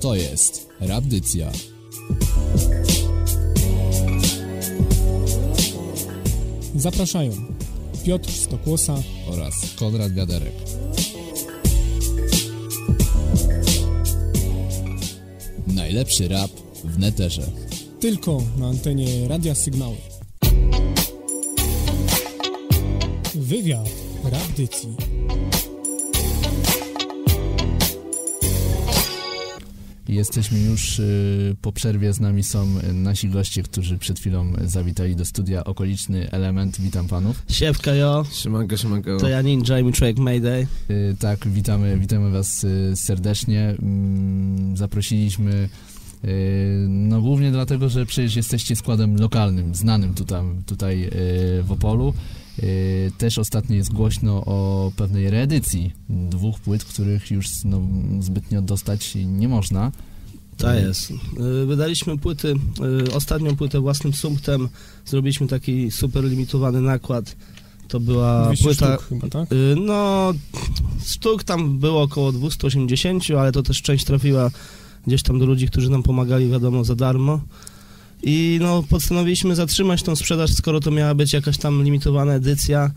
To jest Rapdycja. Zapraszają Piotr Stokłosa oraz Konrad Wiaderek. Najlepszy rap w neterze. Tylko na antenie Radia Sygnały. Wywiad Rapdycji. Jesteśmy już po przerwie, z nami są nasi goście, którzy przed chwilą zawitali do studia. Okoliczny Element, witam panów. Siewka, jo. Siemanko, siemanko. To ja Ninja i mój człowiek Mayday. Tak, witamy was serdecznie. Zaprosiliśmy no głównie dlatego, że przecież jesteście składem lokalnym, znanym tutaj w Opolu. Też ostatnio jest głośno o pewnej reedycji 2 płyt, których już zbytnio dostać nie można. Tak jest. Wydaliśmy płyty, ostatnią płytę własnym sumptem, zrobiliśmy taki super limitowany nakład. To była 200 płyta... sztuk chyba, tak? No, sztuk tam było około 280, ale to też część trafiła gdzieś tam do ludzi, którzy nam pomagali, wiadomo, za darmo. I no, postanowiliśmy zatrzymać tą sprzedaż, skoro to miała być jakaś tam limitowana edycja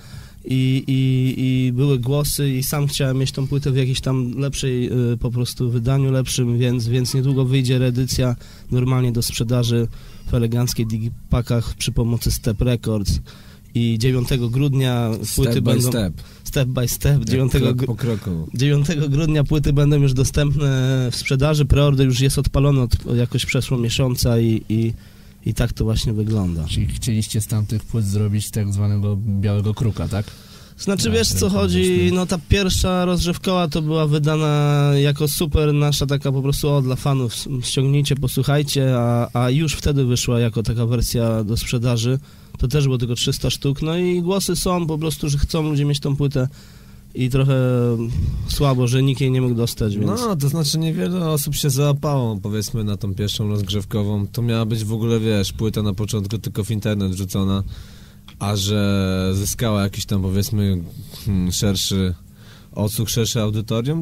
i były głosy i sam chciałem mieć tą płytę w jakiejś tam lepszej po prostu wydaniu, lepszym, więc niedługo wyjdzie reedycja normalnie do sprzedaży w eleganckiej digipakach przy pomocy Step Records. I 9 grudnia płyty będą... Step by step. 9 grudnia płyty będą już dostępne w sprzedaży. Preorder już jest odpalony od jakoś przeszło miesiąca i tak to właśnie wygląda. Czyli chcieliście z tamtych płyt zrobić tak zwanego białego kruka, tak? Znaczy, wiesz co chodzi, no ta pierwsza rozgrzewkowa to była wydana jako super nasza taka po prostu dla fanów, ściągnijcie, posłuchajcie, a już wtedy wyszła jako taka wersja do sprzedaży. To też było tylko 300 sztuk, no i głosy są po prostu, że chcą ludzie mieć tą płytę i trochę słabo, że nikt jej nie mógł dostać, więc... No, to znaczy niewiele osób się załapało, powiedzmy, na tą pierwszą rozgrzewkową. To miała być w ogóle, wiesz, płyta na początku tylko w internet wrzucona, a że zyskała jakiś tam, powiedzmy, szerszy odsłuch, szersze audytorium,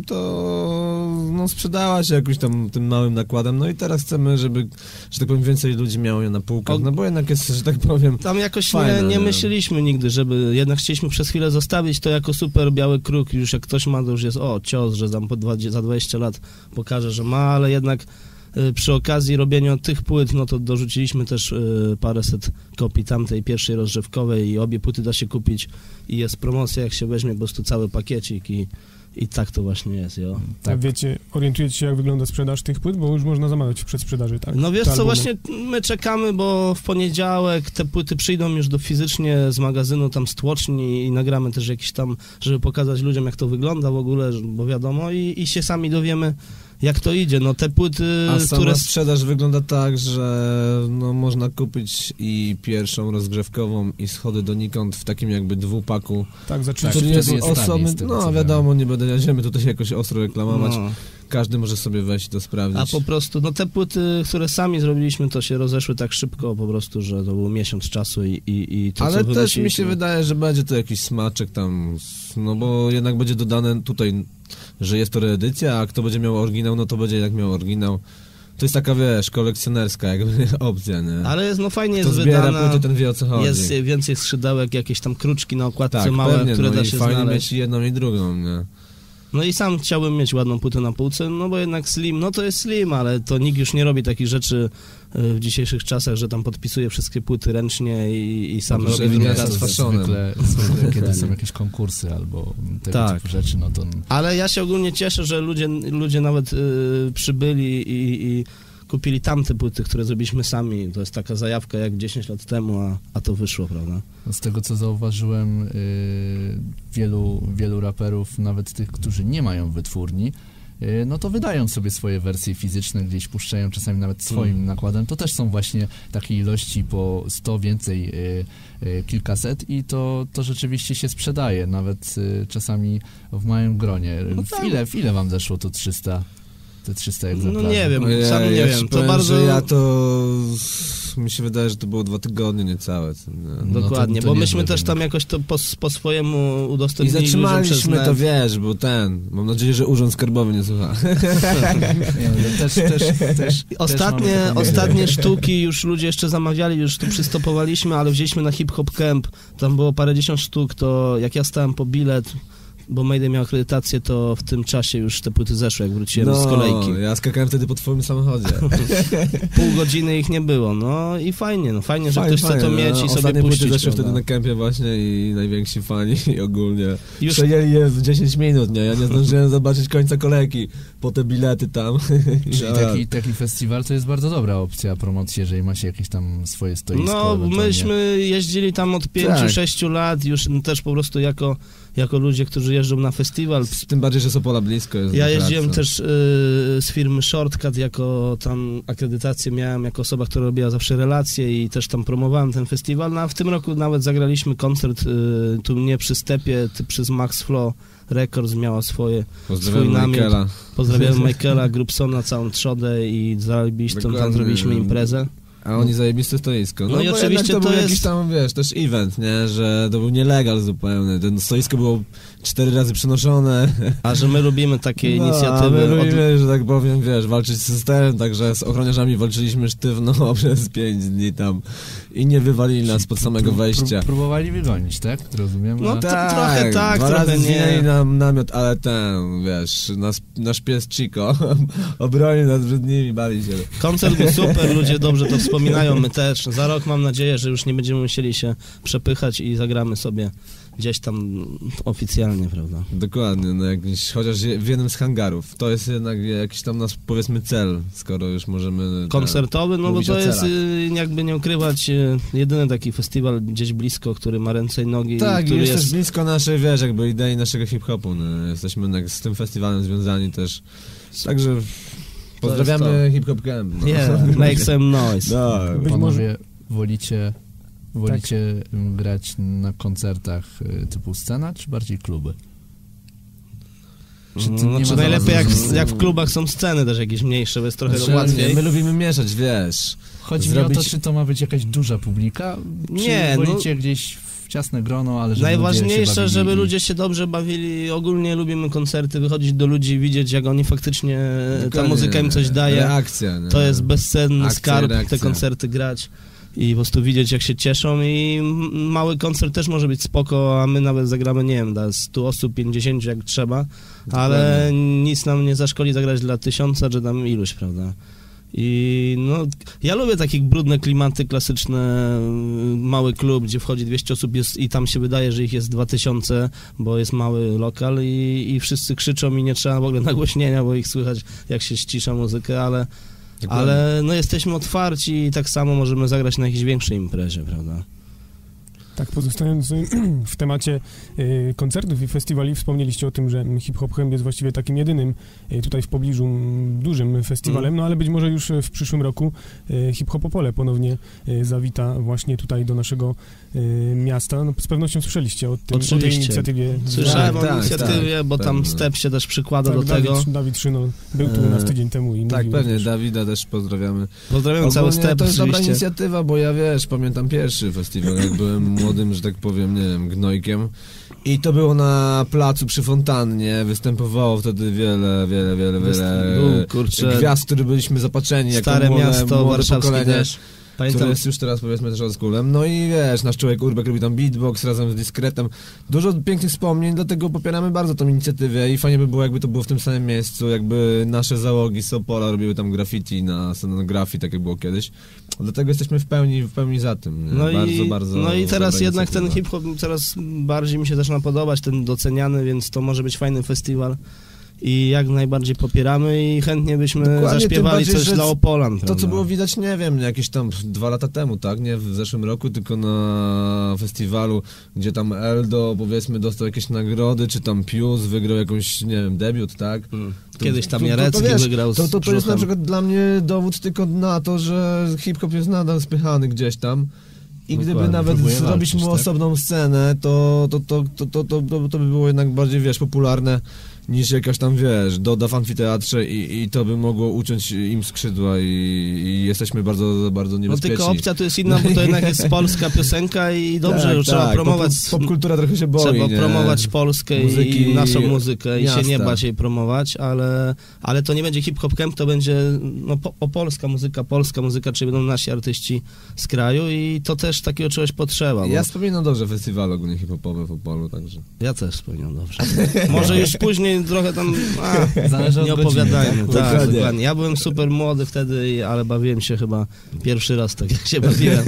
to no, sprzedała się jakoś tam tym małym nakładem, no i teraz chcemy, żeby, że tak powiem, więcej ludzi miało je na półkach, no bo jednak jest, że tak powiem, tam jakoś fajne, nie myśleliśmy nigdy, żeby, jednak chcieliśmy przez chwilę zostawić to jako super biały kruk, już jak ktoś ma, to już jest, cios, że tam za 20 lat pokaże, że ma, ale jednak przy okazji robienia tych płyt, no to dorzuciliśmy też paręset kopii tamtej pierwszej rozgrzewkowej i obie płyty da się kupić i jest promocja, jak się weźmie po prostu cały pakiecik i tak to właśnie jest, jo. Tak. A wiecie, orientujecie się, jak wygląda sprzedaż tych płyt, bo już można zamawiać w przedsprzedaży, tak? No wiesz co, właśnie my czekamy, bo w poniedziałek te płyty przyjdą już fizycznie z magazynu, tam z tłoczni i nagramy też jakiś tam, żeby pokazać ludziom, jak to wygląda w ogóle, bo wiadomo i się sami dowiemy, jak to idzie, no te płyty, sama sprzedaż wygląda tak, że no można kupić i pierwszą rozgrzewkową i schody donikąd w takim jakby 2-paku. Tak, zaczynamy. Który jest osobny, no wiadomo, nie będziemy tutaj jakoś ostro reklamować. No. Każdy może sobie wejść i to sprawdzić. A po prostu, no te płyty, które sami zrobiliśmy, to się rozeszły tak szybko po prostu, że to był miesiąc czasu i to, ale co też mi się wydaje, że będzie to jakiś smaczek tam, no bo jednak będzie dodane tutaj, że jest to reedycja, a kto będzie miał oryginał, no to będzie jak miał oryginał. To jest taka, wiesz, kolekcjonerska jakby opcja, nie? Ale jest, no fajnie kto jest zbiera wydana, płyty, ten wie, o co chodzi. Jest więcej skrzydełek, jakieś tam kruczki na okładce tak, małe, pewnie, które no da i się fajnie znaleźć. mieć jedną i drugą, nie? No i sam chciałbym mieć ładną płytę na półce, no bo jednak Slim, no to jest Slim, ale to nikt już nie robi takich rzeczy w dzisiejszych czasach, że tam podpisuje wszystkie płyty ręcznie i sam no, robi zwykle, kiedy są jakieś konkursy albo tego typu rzeczy, no to... Ale ja się ogólnie cieszę, że ludzie nawet przybyli i kupili tamte płyty, które zrobiliśmy sami. To jest taka zajawka jak 10 lat temu, a to wyszło, prawda? Z tego, co zauważyłem, wielu raperów, nawet tych, którzy nie mają wytwórni, no to wydają sobie swoje wersje fizyczne, gdzieś puszczają czasami nawet swoim nakładem. To też są właśnie takie ilości po 100, więcej, kilkaset i to rzeczywiście się sprzedaje, nawet czasami w małym gronie. No tak. W ile wam zeszło to 300? te 300 egzemplarzy? No nie wiem, Ojej, sam nie ja wiem. ci To powiem, bardzo... że ja to... Mi się wydaje, że to było 2 tygodnie niecałe. No Dokładnie, to bo niezłe myśmy też jednak. tam jakoś to po swojemu I udostępnili ludziom przez zatrzymaliśmy net. to, wiesz, bo mam nadzieję, że Urząd Skarbowy nie słucha. Nie, no, też Ostatnie sztuki już ludzie jeszcze zamawiali, już tu przystopowaliśmy, ale wzięliśmy na Hip Hop Camp, tam było parędziesiąt sztuk, to jak ja stałem po bilet, bo Mayday miał akredytację, to w tym czasie już te płyty zeszły, jak wróciłem z kolejki. Ja skakałem wtedy po twoim samochodzie. Pół godziny ich nie było, no i fajnie, że ktoś chce to mieć i sobie Ostatnie puścić. płyty zeszły prawda? wtedy na kempie właśnie i najwięksi fani i ogólnie Już- przejęli je w 10 minut, nie? Ja nie zdążyłem zobaczyć końca kolejki po te bilety tam. Czyli taki festiwal to jest bardzo dobra opcja promocji, jeżeli ma się jakieś tam swoje stoisko. No, ewentualnie. myśmy jeździli tam od 5-6 lat, już też po prostu jako ludzie, którzy jeżdżą na festiwal. Tym bardziej, że Sopola blisko jest. Ja do jeździłem pracy. też z firmy Shortcut, jako tam akredytację miałem, jako osoba, która robiła zawsze relacje i też tam promowałem ten festiwal. No a w tym roku nawet zagraliśmy koncert tu nie przy Stepie, przez Max Flow Records miała swój Pozdrawiam namiot. Michaela. Pozdrawiam Michaela, Grubsona, całą trzodę i zarobiliśmy, tam Dokładnie. zrobiliśmy imprezę. A oni zajebiste stoisko. No i bo oczywiście jednak to to był jest- jakiś tam, wiesz, też event, nie? Że to był nielegal zupełnie. Ten stoisko było 4 razy przenoszone. A że my lubimy takie A inicjatywy. my lubimy, że tak powiem, wiesz, walczyć z systemem, także z ochroniarzami walczyliśmy sztywno przez 5 dni tam i nie wywalili nas pod samego wejścia. Próbowali wygonić, tak? Rozumiem. No a- to trochę tak, 2 trochę razy nie. zwinęli nam namiot, ale wiesz, nasz pies Chico obronił nas przed nimi, bali się. Koncert był super, ludzie dobrze to wspominają, my też. Za rok mam nadzieję, że już nie będziemy musieli się przepychać i zagramy sobie gdzieś tam oficjalnie, prawda? Dokładnie, no chociaż w jednym z hangarów. To jest jednak jakiś tam nasz, powiedzmy, cel, skoro już możemy... Koncertowy, no bo mówić to o jest, celach. jakby nie ukrywać, jedyny taki festiwal gdzieś blisko, który ma ręce i nogi. Tak, i który jest też blisko naszej, wiesz, jakby idei naszego hip-hopu. No. Jesteśmy jednak z tym festiwalem związani też. Także pozdrawiamy Hip-Hop Camp. No. Yeah, make some noise. Tak. Być Panowie, wolicie grać na koncertach typu scena, czy bardziej kluby? Czy nie Znaczy ma najlepiej za- jak w klubach są sceny też jakieś mniejsze, bo jest trochę Znaczy, łatwiej. My lubimy mieszać, wiesz. Chodzi mi o to, zrobić- czy to ma być jakaś duża publika, czy Nie, no- wolicie gdzieś w ciasne grono, ale żeby ludzie się Najważniejsze, bawili żeby i- ludzie się dobrze bawili. Ogólnie lubimy koncerty, wychodzić do ludzi, widzieć jak oni faktycznie, ta Dokładnie. muzyka im coś daje. Reakcja, nie? To jest bezcenny Akcja i skarb, te reakcja. koncerty grać i po prostu widzieć jak się cieszą i mały koncert też może być spoko, a my nawet zagramy, nie wiem, dla 100 osób, 50 jak trzeba, ale nic nam nie zaszkodzi zagrać dla 1000 czy tam iluś, prawda? I no, ja lubię takie brudne klimaty klasyczne, mały klub, gdzie wchodzi 200 osób i tam się wydaje, że ich jest 2000, bo jest mały lokal i wszyscy krzyczą i nie trzeba w ogóle nagłośnienia, bo ich słychać jak się ścisza muzykę, ale no jesteśmy otwarci i tak samo możemy zagrać na jakiejś większej imprezie, prawda? Tak, pozostając w temacie koncertów i festiwali, wspomnieliście o tym, że Hip Hop Camp jest właściwie takim jedynym tutaj w pobliżu dużym festiwalem, no ale być może już w przyszłym roku Hip Hop Opole ponownie zawita właśnie tutaj do naszego miasta. No, z pewnością słyszeliście o tej Oczywiście. inicjatywie. Słyszałem Tak, o tak, inicjatywie, bo tam pewnie. Step się też przykłada Tak, do tego. Dawid Szyno był tu u nas tydzień temu i Tak, mówił pewnie, też. Dawida też pozdrawiamy. Pozdrawiam cały Ogólnie Step to jest dobra oczywiście. inicjatywa, bo ja, wiesz, pamiętam pierwszy festiwal, jak byłem młodym, że tak powiem, nie wiem, gnojkiem. I to było na placu przy fontannie, występowało wtedy wiele Kurczę, gwiazd, które byliśmy zapatrzeni, jako Stare młode miasto młode warszawskie pokolenie, też. które Pamiętam, jest już teraz, powiedzmy, też oldschoolem. No i wiesz, nasz człowiek Urbek robi tam beatbox razem z Dyskretem. Dużo pięknych wspomnień, dlatego popieramy bardzo tą inicjatywę i fajnie by było, jakby to było w tym samym miejscu, jakby nasze załogi z Opola robiły tam graffiti na scenografii, tak jak było kiedyś. Dlatego jesteśmy w pełni za tym. Nie? Bardzo no i teraz dobra jednak ten inicjatywa. hip-hop coraz bardziej mi się zaczyna podobać, ten doceniany, więc to może być fajny festiwal i jak najbardziej popieramy i chętnie byśmy Dokładnie, tym zaśpiewali bardziej, coś że dla Opolan, To, prawda? co było widać, nie wiem, jakieś tam 2 lata temu, tak? Nie w zeszłym roku, tylko na festiwalu, gdzie tam Eldo, powiedzmy, dostał jakieś nagrody, czy tam Pius wygrał jakąś, nie wiem, debiut, tak? Kiedyś tam To Jarecki wiesz, wygrał z To jest na Brzuchem. przykład dla mnie dowód tylko na to, że hip-hop jest nadal spychany gdzieś tam. I gdyby Dokładnie, nawet próbuje zrobić walczyć, mu tak? osobną scenę, to by było jednak bardziej, wiesz, popularne niż jakaś tam, wiesz, doda w amfiteatrze i to by mogło uciąć im skrzydła i jesteśmy bardzo, bardzo No niebezpieczni. tylko opcja to jest inna, bo to jednak jest polska piosenka i dobrze, że trzeba promować... Popkultura trochę się boi, Trzeba nie? promować Polskę Muzyki i naszą muzykę miasta. i się nie bać jej promować, ale to nie będzie hip-hop camp, to będzie polska muzyka, czyli będą nasi artyści z kraju i to też takiego czegoś potrzeba. Ja wspominam dobrze festiwal ogólnie hip-hopowy w Opolu, także... Ja też wspominam dobrze. Może już później trochę tam Zależy od nie godziny, opowiadajmy. tak? Tak, dokładnie. Ja byłem super młody wtedy, ale bawiłem się chyba pierwszy raz tak, jak się bawiłem.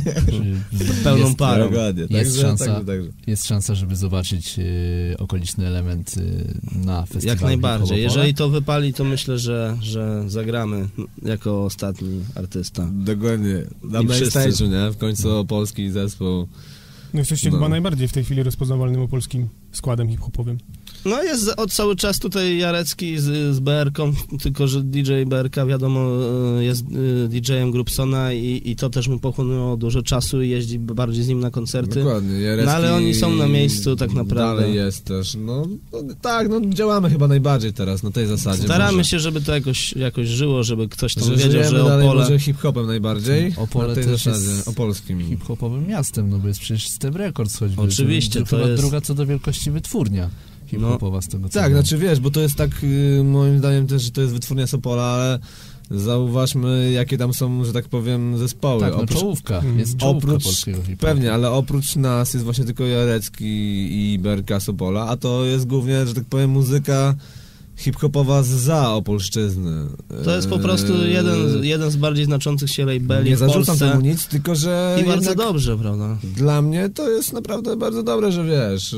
Pełną parą. Dokładnie, Jest szansa. także. Jest szansa, żeby zobaczyć okoliczny element na festiwalu. Jak najbardziej. hip-hopowe. Jeżeli to wypali, to myślę, że zagramy jako ostatni artysta. Dokładnie. Na I main wszyscy. stage'u, nie? W końcu polski zespół. No jesteście No. chyba najbardziej w tej chwili rozpoznawalnym opolskim składem hip-hopowym. No jest od cały czas tutaj Jarecki z BR-ką, tylko że DJ BR-ka wiadomo jest DJ-em Grupsona i to też mu pochłonęło dużo czasu i jeździ bardziej z nim na koncerty. Dokładnie. Jarecki No ale oni są na miejscu tak naprawdę. Dalej jest też. No tak, działamy chyba najbardziej teraz na tej zasadzie. Staramy może. się, żeby to jakoś żyło, żeby ktoś tam Że wiedział, żyjemy że dalej Opole... może hip-hopem najbardziej. Opole na tej też zasadzie, jest opolskim. hip-hopowym miastem, no bo jest przecież Step Records choćby. Oczywiście, to to chyba jest- druga co do wielkości wytwórnia hip-hopowa z tego co Tak, wiem. znaczy wiesz, bo to jest tak moim zdaniem też, że to jest wytwórnia z Opola, ale zauważmy jakie tam są, że tak powiem, zespoły. Tak, no Oprócz- czołówka, jest czołówka oprócz, polskiego hip-hopu. pewnie, ale oprócz nas jest właśnie tylko Jarecki i BRK z Opola, a to jest głównie, że tak powiem, muzyka hip-hopowa zza Opolszczyzny. To jest po prostu jeden z bardziej znaczących się labeli Nie w zarzucam Polsce. temu nic, tylko że I bardzo jednak dobrze, prawda? dla mnie to jest naprawdę bardzo dobre, że wiesz...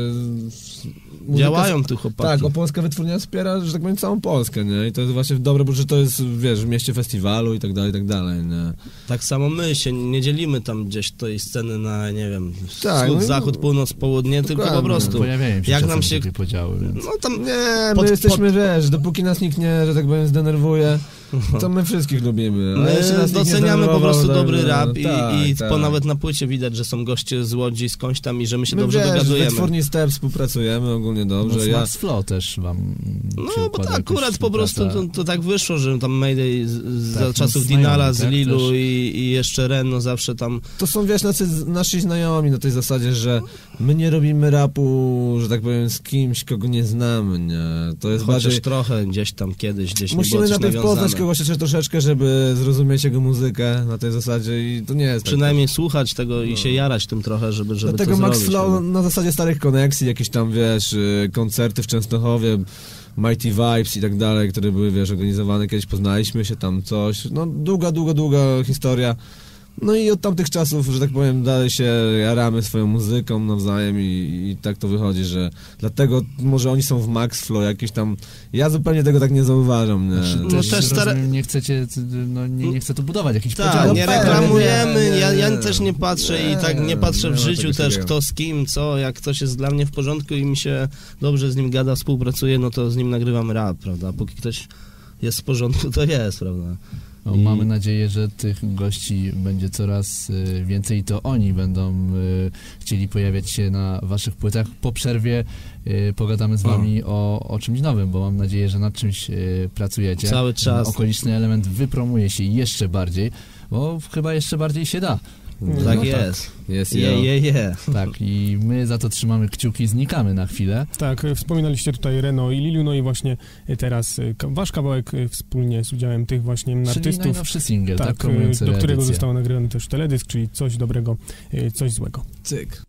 muzyka- Działają tu chłopaki. Tak, opolska wytwórnia wspiera, że tak powiem, całą Polskę, nie? I to jest właśnie dobre, bo że to jest, wiesz, w mieście festiwalu i tak dalej, nie? Tak samo my się nie dzielimy tam gdzieś tej sceny na, nie wiem, Tak, wschód, no i- zachód, północ, południe, tylko po Dokładnie. prostu. Pojawiają się Jak czasem nam się- takie podziały, więc... No tam Nie, my Pod- jesteśmy, wiesz, dopóki nas nikt nie, że tak powiem, zdenerwuje, to my wszystkich lubimy. A jeśli nas my nikt nie doceniamy po zdenerwował, prostu to- dobry rap tak, i tak. nawet na płycie widać, że są goście z Łodzi, skądś tam i że my się My, dobrze wiesz, w dogadujemy. wytwórni Step współpracujemy ogólnie No, dobrze. z Ja, Max Flow też wam No, się bo układa to jakoś akurat po prostu współpraca. to tak wyszło, że tam Mayday za Tak, no, czasów znajomi, Dinala, z tak, Lilu też. i jeszcze Renno zawsze tam... to są, wiesz, nasi znajomi na tej zasadzie, że my nie robimy rapu, że tak powiem, z kimś, kogo nie znamy, nie? To jest Chociaż bardziej... trochę gdzieś tam kiedyś nie Musimy było coś najpierw poznać nawiązane. kogoś jeszcze troszeczkę, żeby zrozumieć jego muzykę na tej zasadzie i to nie jest Przynajmniej słuchać tego i No. się jarać tym trochę, żeby Dlatego to Max zrobić. Flow na zasadzie starych koneksji, jakieś tam, wiesz, koncerty w Częstochowie, Mighty Vibes i tak dalej, które były, wiesz, organizowane, kiedyś poznaliśmy się tam, coś, no długa historia. No i od tamtych czasów, że tak powiem, dalej się jaramy swoją muzyką nawzajem i tak to wychodzi, że dlatego może oni są w Max Flow jakieś tam, ja zupełnie tego tak nie zauważam, nie? Znaczy, No też, też rozumiem, nie chcecie, no nie chcę tu budować jakichś Tak, podziałów. nie pewnie, reklamujemy, nie, ja nie. też nie patrzę i tak nie patrzę nie w ma życiu czegoś też takiego. kto z kim, co, jak ktoś jest dla mnie w porządku i mi się dobrze z nim gada, współpracuje, no to z nim nagrywam rap, prawda, póki ktoś jest w porządku, to jest, prawda. No, mamy nadzieję, że tych gości będzie coraz więcej i to oni będą chcieli pojawiać się na waszych płytach. Po przerwie pogadamy z wami o czymś nowym, bo mam nadzieję, że nad czymś pracujecie. Cały czas. Okoliczny element wypromuje się jeszcze bardziej, bo chyba jeszcze bardziej się da. Tak No jest. Jest Je. Tak, i my za to trzymamy kciuki, znikamy na chwilę. Tak, wspominaliście tutaj Reno i Liliu, no i właśnie teraz wasz kawałek wspólnie z udziałem tych właśnie Czyli artystów, najnowszy singiel, tak, tak, promujący do którego reedycję. został nagrany też teledysk, czyli coś dobrego, coś złego. Cyk.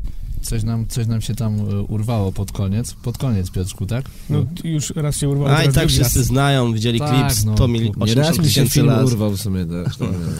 Coś nam się tam urwało pod koniec, Piotrku, tak? No już raz się urwało, A i teraz tak drugi wszyscy raz. znają, widzieli Tak, klip no. 100 Nie Nie 80 raz mi się tysięcy film lat. urwał w sumie też.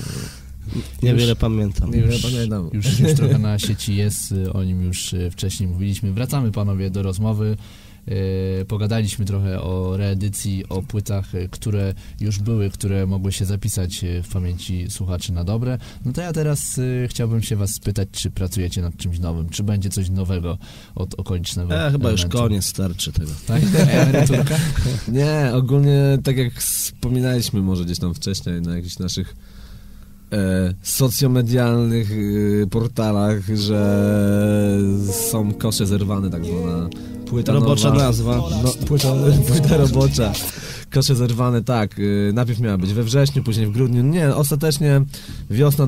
Niewiele pamiętam. Niewiele pamiętam. Już trochę na sieci jest, o nim już wcześniej mówiliśmy. Wracamy, panowie, do rozmowy. Pogadaliśmy trochę o reedycji, o płytach, które już były, które mogły się zapisać w pamięci słuchaczy na dobre. No to ja teraz chciałbym się was spytać, czy pracujecie nad czymś nowym, czy będzie coś nowego od okolicznego Chyba już elementu? koniec, starczy tego. Tak? Emeryturka? Nie, ogólnie tak jak wspominaliśmy może gdzieś tam wcześniej na jakichś naszych socjomedialnych portalach, że są kosze zerwane, tak zwana Płyta robocza nowa. nazwa. No, płyta robocza. Kosze zerwane, tak. Najpierw miała być we wrześniu, później w grudniu. Nie, ostatecznie wiosna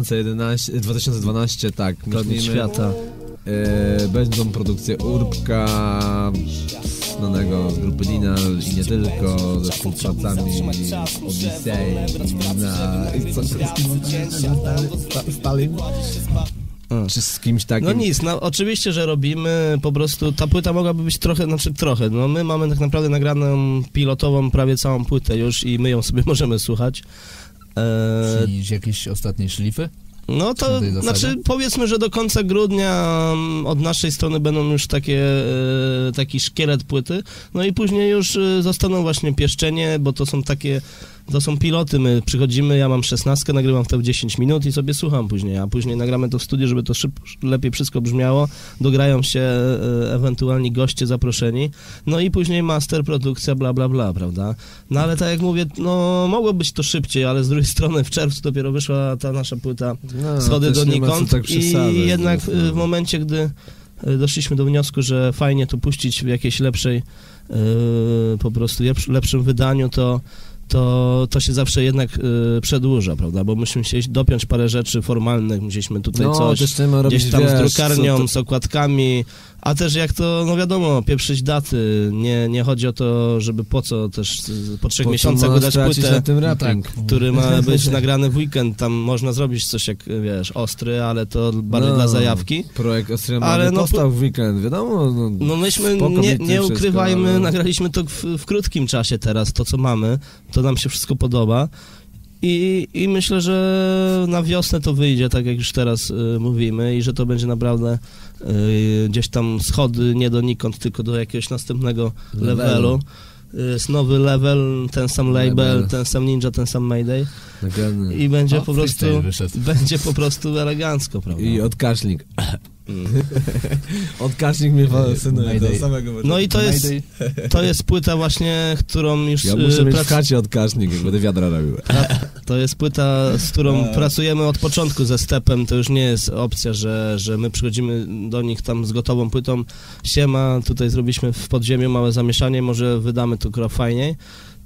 2012, tak. Koniec myślimy. świata. Będą produkcje Urbka, znanego z grupy Dinal i nie tylko, ze współpracami Odyssey Stalin. Czy z kimś takim? No nic, no oczywiście, że robimy, po prostu ta płyta mogłaby być trochę, no my mamy tak naprawdę nagraną pilotową prawie całą płytę już i my ją sobie możemy słuchać. Czyli jakieś ostatnie szlify? No to, Na tej zasadzie? znaczy powiedzmy, że do końca grudnia od naszej strony będą już taki szkielet płyty, no i później już zostaną właśnie pieszczenie, bo to są piloty, my przychodzimy, ja mam 16, nagrywam to w 10 minut i sobie słucham później, a później nagramy to w studiu, żeby to lepiej wszystko brzmiało, dograją się ewentualni goście zaproszeni, no i później master, produkcja, bla, bla, bla, prawda? No ale tak jak mówię, no mogło być to szybciej, ale z drugiej strony w czerwcu dopiero wyszła ta nasza płyta Schody donikąd tak i jednak w momencie, gdy doszliśmy do wniosku, że fajnie to puścić w jakiejś lepszej, po prostu lepszym wydaniu, to się zawsze jednak przedłuża, prawda, bo musimy się dopiąć parę rzeczy formalnych, musieliśmy tutaj coś gdzieś tam z drukarnią, z okładkami, a też jak to, no wiadomo, pieprzyć daty, nie chodzi o to, żeby po po 3 miesiącach wydać płytę, który ma być nagrany w weekend, tam można zrobić coś jak, wiesz, Ostry, ale to bardziej dla zajawki. Projekt Ostry ale powstał w weekend, wiadomo. No myśmy, nie ukrywajmy, ale nagraliśmy to w krótkim czasie teraz, to co mamy, to nam się wszystko podoba. I myślę, że na wiosnę to wyjdzie, tak jak już teraz mówimy, i że to będzie naprawdę gdzieś tam schody nie donikąd, tylko do jakiegoś następnego levelu. Jest nowy level, ten sam label, ten sam Ninja, ten sam Mayday. I będzie po prostu elegancko, prawda? I odkaszlik. Odkaszlik mnie fascynuje do samego. No i to jest płyta właśnie, którą już... Ja muszę mieć w chacie odkasznik, jak będę wiadra robił. To jest płyta, z którą pracujemy od początku ze Stepem, to już nie jest opcja, że my przychodzimy do nich tam z gotową płytą. Siema, tutaj zrobiliśmy w podziemiu małe zamieszanie, może wydamy to krok fajniej.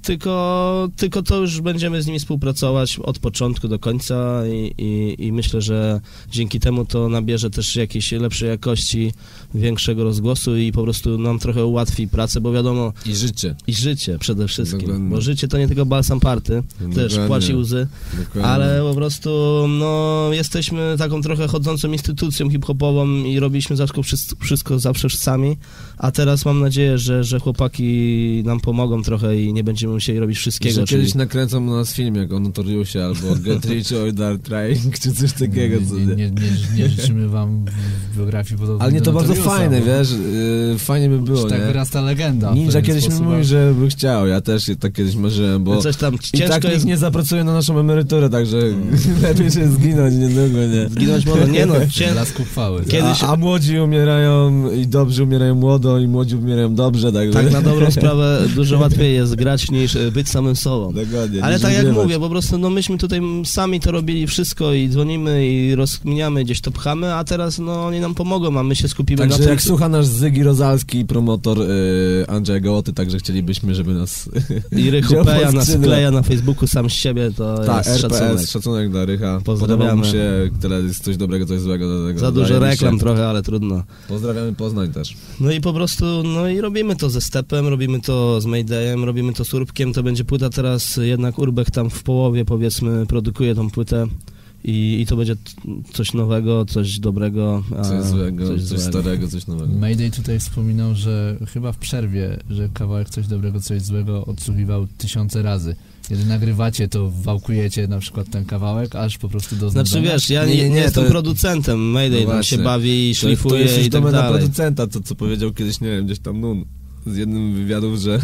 Tylko to już będziemy z nimi współpracować od początku do końca i myślę, że dzięki temu to nabierze też jakiejś lepszej jakości, większego rozgłosu i po prostu nam trochę ułatwi pracę, bo wiadomo... I życie przede wszystkim, dokładnie. Bo życie to nie tylko balsam party, też płaci łzy, ale po prostu no, jesteśmy taką trochę chodzącą instytucją hip-hopową i robiliśmy wszystko zawsze sami, a teraz mam nadzieję, że chłopaki nam pomogą trochę i nie będziemy musieli robić wszystkiego. Że kiedyś nakręcą u nas film jak o Notoriusie albo Get Rich or Die Trying, czy coś takiego. Nie życzymy wam w biografii podobnej. Ale nie, to bardzo fajne, wiesz, fajnie by było, tak wyrasta legenda. Ninja kiedyś mi mówił, że by chciał, ja też tak kiedyś marzyłem, bo coś tam i tak nikt nie zapracuje na naszą emeryturę, także lepiej się zginąć niedługo, nie? Zginąć młodo, nie no. Blasku chwały. A młodzi umierają i dobrzy umierają młodo i młodzi umierają dobrze, także... Tak na dobrą sprawę dużo łatwiej jest grać niż być samym sobą. Dokładnie, ale tak jak mówię, po prostu no myśmy tutaj sami to robili wszystko i dzwonimy i rozkminiamy, gdzieś to pchamy, a teraz no oni nam pomogą, a my się skupimy także na tym. Jak słucha nasz Zygi Rozalski, promotor Andrzeja Gołoty, także chcielibyśmy, żeby nas... I Rychu Peja nas wkleja na Facebooku sam z siebie, to jest RPS, szacunek dla Rycha. Pozdrawiamy. Mu się, tyle jest coś dobrego, coś złego. Do tego. Za dużo reklam trochę, ale trudno. Pozdrawiamy Poznań też. No i po prostu, no i robimy to ze Stepem, robimy to z Maydayem, robimy to z Urbkiem, to będzie płyta teraz, jednak Urbek tam w połowie, powiedzmy, produkuje tą płytę i to będzie coś nowego, coś dobrego. Coś złego, coś starego, coś nowego. Mayday tutaj wspominał, że chyba w przerwie, że kawałek coś dobrego, coś złego odsłuchiwał 1000 razy. Kiedy nagrywacie, to wałkujecie na przykład ten kawałek, aż po prostu do znudzenia. Znaczy wiesz, ja nie jestem producentem, Mayday tam się bawi i szlifuje to i tak dalej. na producenta, to co powiedział kiedyś, nie wiem, gdzieś tam Nun z jednym wywiadów, że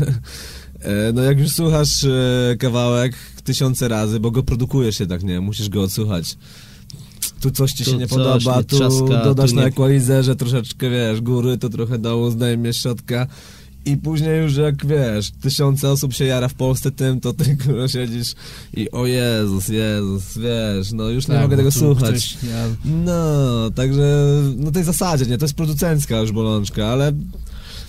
no jak już słuchasz kawałek 1000 razy, bo go produkujesz jednak, nie, musisz go odsłuchać. Tu coś ci się nie podoba, tu trzaska, dodasz tu na equalizerze troszeczkę, wiesz, góry, to trochę dołu, zdejmiesz środka. I później już jak, wiesz, 1000 osób się jara w Polsce tym, to ty kurwa siedzisz i o Jezus, wiesz, no już nie mogę tego słuchać. No, także, no tej zasadzie, nie, to jest producencka już bolączka, ale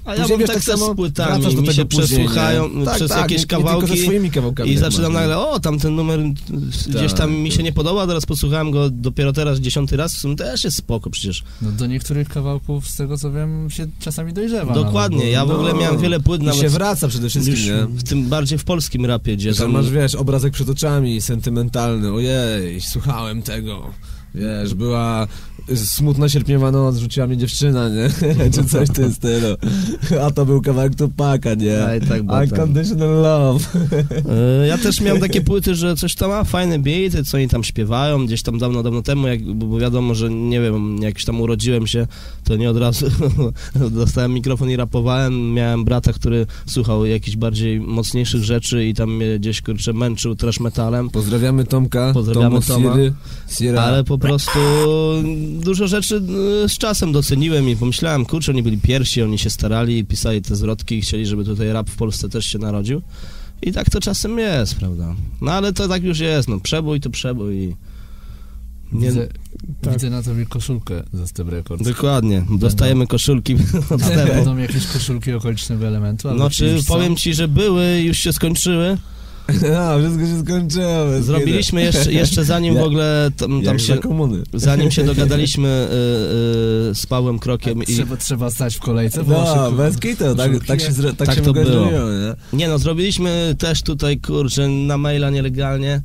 A ja Później, mam wiesz, tak samo z płytami, wracasz do mi tego się później, przesłuchają nie? przez tak, jakieś nie tylko kawałki ze swoimi kawałkami. i tak zaczynam masz, nagle, o, tamten numer gdzieś tam mi się nie podoba, a teraz posłuchałem go dopiero teraz 10 raz, w sumie też jest spoko przecież. No do niektórych kawałków, z tego co wiem, się czasami dojrzewa. Dokładnie, nawet, bo- ja w ogóle miałem wiele płyt, I nawet się wraca przede wszystkim, już nie? w tym bardziej w polskim rapie, gdzie Że tam masz, wiesz, obrazek przed oczami, sentymentalny, ojej, słuchałem tego, wiesz, była smutna sierpniowa noc, rzuciła mnie dziewczyna, nie? Czy coś w tym stylu. A to był kawałek Tupaka, nie? A, i tak było tam. Unconditional Love. Ja też miałem takie płyty, że coś tam ma fajne beaty, co oni tam śpiewają, gdzieś tam dawno temu, bo wiadomo, że nie wiem, jak już tam urodziłem się, to nie od razu dostałem mikrofon i rapowałem. Miałem brata, który słuchał jakichś bardziej mocniejszych rzeczy i tam mnie gdzieś, kurczę, męczył trash metalem. Pozdrawiamy Tomka. Pozdrawiamy Toma. Sierra. Ale po prostu dużo rzeczy z czasem doceniłem i pomyślałem, kurczę, oni byli pierwsi, oni się starali, pisali te zwrotki i chcieli, żeby tutaj rap w Polsce też się narodził. I tak to czasem jest, prawda? No ale to tak już jest, no przebój to przebój i... Nie, Widzę na tobie koszulkę ze Step Records. dokładnie, dostajemy koszulki od Stepu. Będą jakieś koszulki okolicznego elementu? albo No czy już są? powiem ci, że były, już się skończyły. A, wszystko się skończyło. Zrobiliśmy jeszcze zanim w ogóle tam jak się... za komuny. Zanim się dogadaliśmy z Pawłem Krokiem i... Trzeba stać w kolejce? bo No, szybko- bez kitu, tak się Tak się to w ogóle było. zrobiło, nie? Nie no, zrobiliśmy też tutaj, kurczę, na maila nielegalnie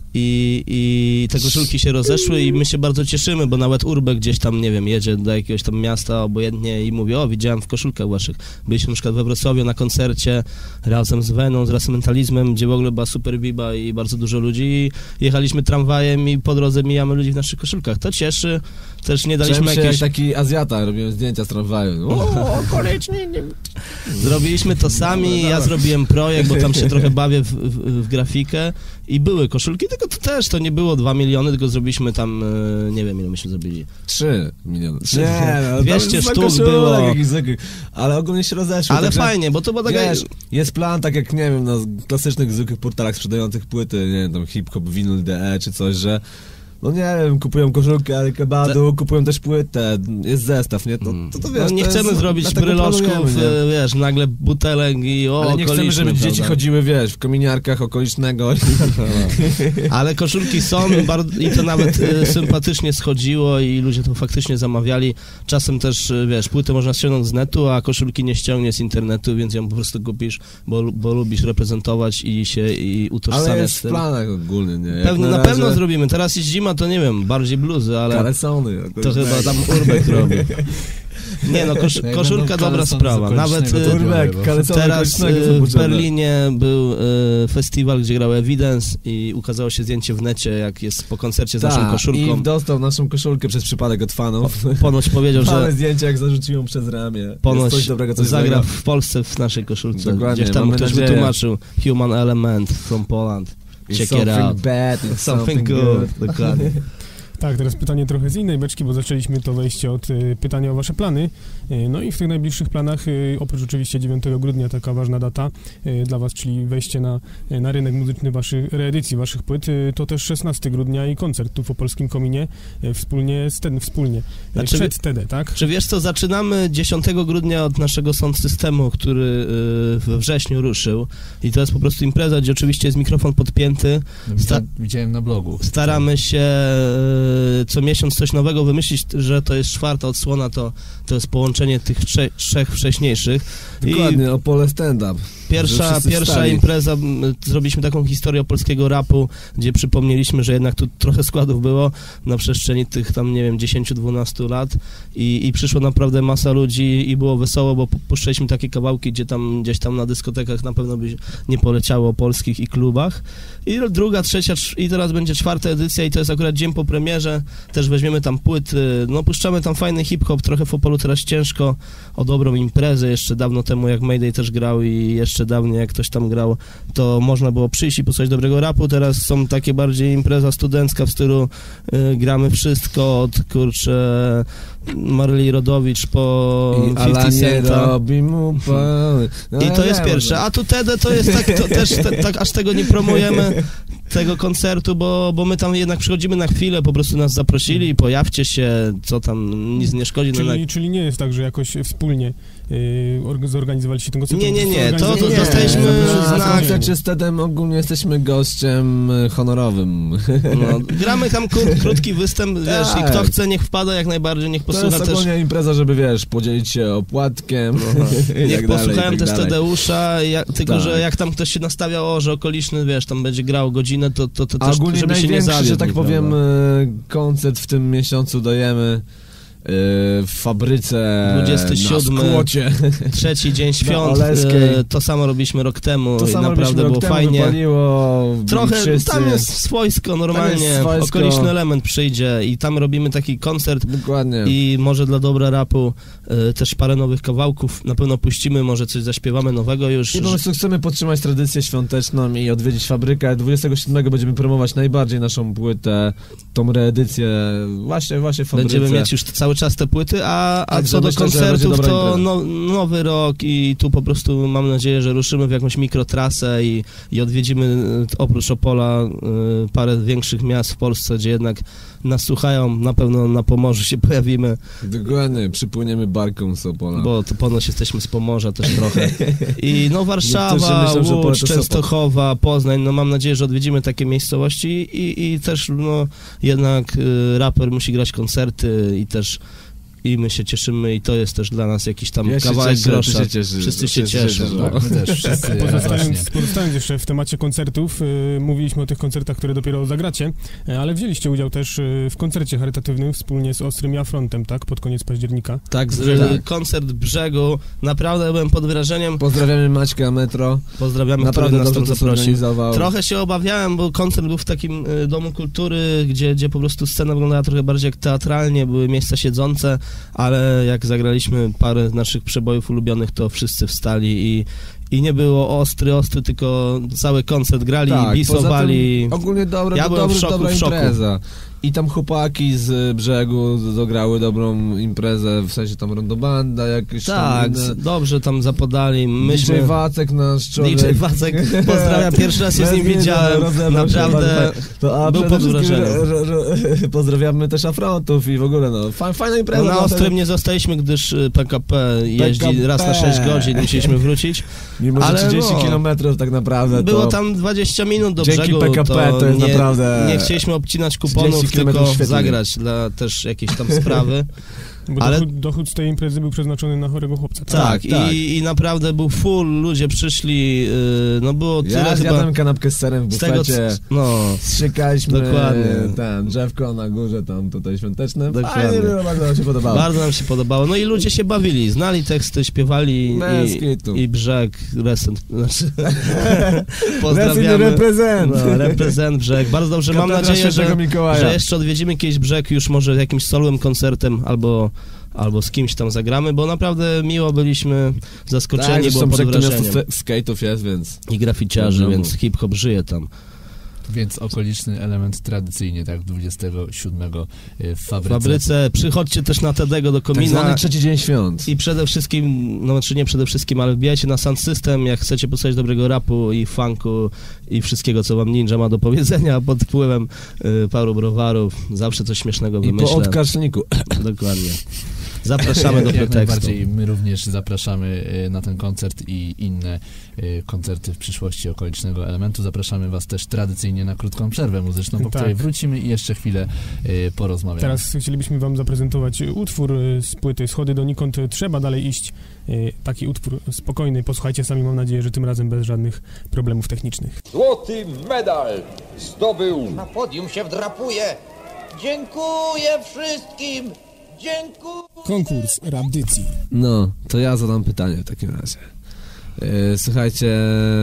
i te koszulki się rozeszły i my się bardzo cieszymy, bo nawet Urbek gdzieś tam, nie wiem, jedzie do jakiegoś tam miasta obojętnie i mówi, o, widziałem w koszulkach waszych. Byliśmy na przykład we Wrocławiu na koncercie razem z Veną, z Rasementalizmem, gdzie w ogóle była super biba i bardzo dużo ludzi i jechaliśmy tramwajem i po drodze mijamy ludzi w naszych koszulkach. To cieszy, też nie daliśmy Czułem się jakiejś... jak taki Azjata, robiłem zdjęcia z tramwaju. O, koniecznie. Zrobiliśmy to sami, ja zrobiłem projekt, bo tam się trochę bawię w grafikę i były koszulki, tylko to też, to nie było 2 miliony, tylko zrobiliśmy tam, nie wiem ile myśmy zrobili. 3 miliony. 200 tam sztuk koszulek było. jakichś zwykłych, ale ogólnie się rozeszło. Ale także, fajnie, bo to była taka... Wiesz, jest plan, tak jak, nie wiem, na klasycznych, zwykłych portalach sprzedających płyty, nie wiem, tam hip-hop, vinyl.de czy coś, że no nie wiem, kupują koszulkę Al-Kebadu, kupują też płytę, jest zestaw, nie? To wiesz, no nie to chcemy jest, zrobić dlatego bryloczków, planujemy, nie? wiesz, nagle butelek i Ale nie chcemy, żeby dzieci chodziły, wiesz, w kominiarkach okolicznego. Ale koszulki są i to nawet sympatycznie schodziło i ludzie to faktycznie zamawiali. Czasem też, wiesz, płytę można ściągnąć z netu, a koszulki nie ściągnie z internetu, więc ją po prostu kupisz, bo lubisz reprezentować i utożsamiać Ale jest z w tym. planach ogólnie, nie? Jak Na razie pewno zrobimy. Teraz jest zima, to nie wiem, bardziej bluzy, ale Kalesony. to chyba tam Urbek robi. Nie no, koszulka dobra sprawa. Nawet teraz w Berlinie był festiwal, gdzie grał Evidence i ukazało się zdjęcie w necie, jak jest po koncercie z naszą koszulką. I dostał naszą koszulkę przez przypadek od fanów. Ponoć powiedział, Mamy że zdjęcie, jak zarzuciłem przez ramię. ponoć Jest coś dobrego, coś zagra złego. w Polsce w naszej koszulce. Dokładnie, Gdzieś tam mamy ktoś nadzieję. wytłumaczył Human Element from Poland. It's Check it something out. bad, it's Something good. Dokładnie. Tak, teraz pytanie trochę z innej beczki, bo zaczęliśmy to wejście od pytania o wasze plany. No i w tych najbliższych planach, oprócz oczywiście 9 grudnia, taka ważna data dla was, czyli wejście na rynek muzyczny reedycji waszych płyt, to też 16 grudnia i koncert tu w Opolskim Kominie wspólnie przed TED, tak? Czy wiesz co, zaczynamy 10 grudnia od naszego sound systemu, który we wrześniu ruszył i to jest po prostu impreza, gdzie oczywiście jest mikrofon podpięty. Widziałem na blogu. Staramy się co miesiąc coś nowego wymyślić, że to jest 4. odsłona, to jest połączenie tych trzech wcześniejszych. Dokładnie, Opole stand-up. Pierwsza impreza, zrobiliśmy taką historię polskiego rapu, gdzie przypomnieliśmy, że jednak tu trochę składów było na przestrzeni tych tam, nie wiem, 10-12 lat i przyszło naprawdę masa ludzi i było wesoło, bo puszczaliśmy takie kawałki, gdzieś tam na dyskotekach na pewno by nie poleciało o polskich i klubach. I druga, trzecia i teraz będzie 4. edycja i to jest akurat dzień po premierze, też weźmiemy tam płyty, no puszczamy tam fajny hip-hop, trochę w Opolu teraz ciężko o dobrą imprezę, jeszcze dawno temu jak Mayday też grał i jeszcze dawniej jak ktoś tam grał, to można było przyjść i posłuchać dobrego rapu, teraz są takie bardziej impreza studencka w stylu gramy wszystko, od kurczę Marley Rodowicz po 50 Centa. I to jest pierwsze, a tu TED to jest tak, to też tak aż tego nie promujemy, tego koncertu, bo my tam jednak przychodzimy na chwilę, po prostu nas zaprosili i pojawcie się, co tam, nic nie szkodzi. Czyli nie jest tak, że jakoś wspólnie zorganizowaliście ten koncert? Nie, to Nie, dostaliśmy na znak. koncercie z Tedem ogólnie jesteśmy gościem honorowym. No, gramy tam krótki występ, wiesz, i kto chce, niech wpada, jak najbardziej, niech To posłucha jest też. ogólnie impreza, żeby wiesz, podzielić się opłatkiem. Niech posłuchają też Tadeusza, tylko Tak. że jak tam ktoś się nastawiał, że okoliczny, wiesz, tam będzie grał godzinę, to A też, ogólnie żeby się nie największy, zawiódł, że tak powiem, prawda? koncert w tym miesiącu dajemy w fabryce 27. na Skłocie. Trzeci dzień świąt, Oleskiej. to samo robiliśmy rok temu To i samo naprawdę robiliśmy było rok temu, fajnie. wypaliło, Trochę, wszyscy. tam jest swojsko normalnie, swojsko. okoliczny element przyjdzie i tam robimy taki koncert Dokładnie. i może dla dobra rapu też parę nowych kawałków na pewno puścimy, może coś zaśpiewamy nowego już. I po prostu chcemy podtrzymać tradycję świąteczną i odwiedzić fabrykę. 27 będziemy promować najbardziej naszą płytę, tą reedycję właśnie w fabryce. Będziemy mieć już cały czas te płyty, a Także co do myślę, że koncertów, będzie dobra to impreza. nowy rok i tu po prostu mam nadzieję, że ruszymy w jakąś mikrotrasę i odwiedzimy oprócz Opola parę większych miast w Polsce, gdzie jednak nas słuchają, na pewno na Pomorzu się pojawimy, Dokładnie, przypłyniemy barką z Opola. bo to ponoć jesteśmy z Pomorza też trochę. I no Warszawa, Niektórzy myślą, że Opole Łódź, to Sopot. Częstochowa, Poznań, no mam nadzieję, że odwiedzimy takie miejscowości i też no jednak raper musi grać koncerty i też i my się cieszymy i to jest też dla nas jakiś tam Ja się kawałek cieszę, grosza. ty się cieszysz. Wszyscy się cieszą. no. Tak, my też wszyscy radośnie. Pozostając jeszcze w temacie koncertów, mówiliśmy o tych koncertach, które dopiero zagracie, ale wzięliście udział też w koncercie charytatywnym wspólnie z Ostrym Jafrontem, tak? Pod koniec października. Tak, Tak. koncert Brzegu, naprawdę byłem pod wrażeniem. Pozdrawiamy Maćka Metro. Pozdrawiamy, który Naprawdę nas dobrze tam to zaprosił. zorganizował. Trochę się obawiałem, bo koncert był w takim domu kultury, gdzie po prostu scena wyglądała trochę bardziej jak teatralnie, były miejsca siedzące, ale jak zagraliśmy parę naszych przebojów ulubionych, to wszyscy wstali i nie było ostry, tylko cały koncert grali, bisowali. poza tym ogólnie Ja byłem w dobra szoku. impreza. I tam chłopaki z Brzegu dograły dobrą imprezę, w sensie tam rondobanda, jakieś Tak, tam inne. dobrze tam zapodali. DJ Wacek nasz człowiek. DJ Wacek, pozdrawiam, pierwszy raz się z nim widziałem, naprawdę był przede pod wszystkim, wrażeniem. pozdrawiamy też Afrontów i w ogóle fajna impreza. Na była Ostrym wtedy. nie zostaliśmy, gdyż PKP jeździ PKP. raz na 6 godzin, musieliśmy wrócić. Mimo, że ale 30 no, kilometrów tak naprawdę Było to... tam 20 minut do Dzięki brzegu, PKP to jest nie, naprawdę nie chcieliśmy obcinać 30 kuponów, kilometrów tylko świetnie. zagrać dla też jakiejś tam sprawy. Bo Ale- dochód z tej imprezy był przeznaczony na chorego chłopca. Tak, tak. I naprawdę był full, ludzie przyszli, no było tyle Ja chyba... zjadłem kanapkę z serem w Z tego, bufecie. no, Strzykaliśmy Dokładnie. ten drzewko na górze tam tutaj świąteczne. Dokładnie. Fajnie było, bardzo nam się podobało. bardzo nam się podobało. No i ludzie się bawili, znali teksty, śpiewali Bez kitu. i Brzeg, znaczy, Resin pozdrawiamy. reprezent. No, reprezent Brzeg. Bardzo dobrze, mam Katedra nadzieję, Świętego Mikołaja. że jeszcze odwiedzimy kiedyś Brzeg już może jakimś solowym koncertem albo z kimś tam zagramy, bo naprawdę miło byliśmy zaskoczeni, Tak, było zresztą pod Brzeg to miasto wrażeniem. skate'ów jest, więc... I graficiarzy, Wiadomo. więc hip-hop żyje tam. Więc okoliczny element tradycyjnie, tak, 27 w W fabryce. fabryce, przychodźcie też na Tedego do Tak komina. zwany trzeci dzień świąt. I przede wszystkim, no czy nie przede wszystkim, ale wbijajcie na Sound System, jak chcecie posłuchać dobrego rapu i funku i wszystkiego, co wam Ninja ma do powiedzenia pod wpływem paru browarów. Zawsze coś śmiesznego I po wymyślę. odkaszlniku. Dokładnie. Zapraszamy do Jak pretekstu. najbardziej, my również zapraszamy na ten koncert i inne koncerty w przyszłości okolicznego elementu. Zapraszamy was też tradycyjnie na krótką przerwę muzyczną, po Tak. której wrócimy i jeszcze chwilę porozmawiamy. Teraz chcielibyśmy wam zaprezentować utwór z płyty Schody donikąd, trzeba dalej iść. Taki utwór spokojny, posłuchajcie sami, mam nadzieję, że tym razem bez żadnych problemów technicznych. Złoty medal zdobył Na podium się wdrapuje. Dziękuję wszystkim. Dziękuję. Konkurs Rabdycji. No, to ja zadam pytanie w takim razie. Słuchajcie...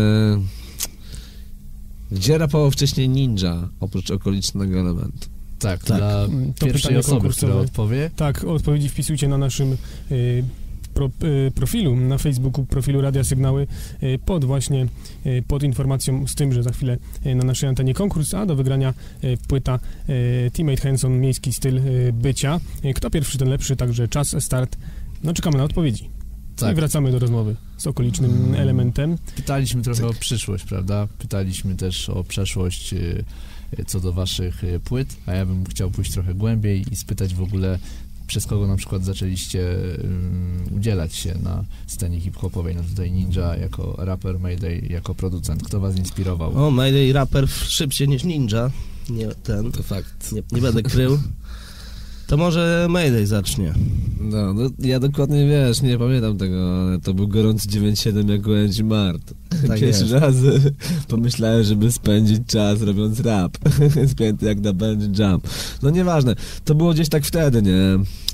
Gdzie rapował wcześniej Ninja, oprócz okolicznego elementu? Tak, Tak. dla To pierwszej pytanie osoby, konkursowe. która odpowie. Tak, odpowiedzi wpisujcie na naszym profilu, na Facebooku, profilu Radia Sygnały, pod informacją z tym, że za chwilę na naszej antenie konkurs, a do wygrania płyta Teammate Hanson, miejski styl bycia. Kto pierwszy, ten lepszy, także czas, start. No czekamy na odpowiedzi. Tak. I wracamy do rozmowy z okolicznym elementem. Pytaliśmy trochę o przyszłość, prawda? Pytaliśmy też o przeszłość co do waszych płyt, a ja bym chciał pójść trochę głębiej i spytać w ogóle przez kogo na przykład zaczęliście udzielać się na scenie hip-hopowej? No tutaj Ninja jako raper, Mayday jako producent. Kto was inspirował? O, Mayday raper szybciej niż Ninja. Nie, To fakt. nie będę krył. To może Mayday zacznie. No, ja dokładnie, wiesz, nie pamiętam tego, ale to był gorący 9-7 jako Angie Mart. Tak Pierwszy jest. raz pomyślałem, żeby spędzić czas robiąc rap. Spięty jak na bungee jump. No nieważne, to było gdzieś tak wtedy, nie?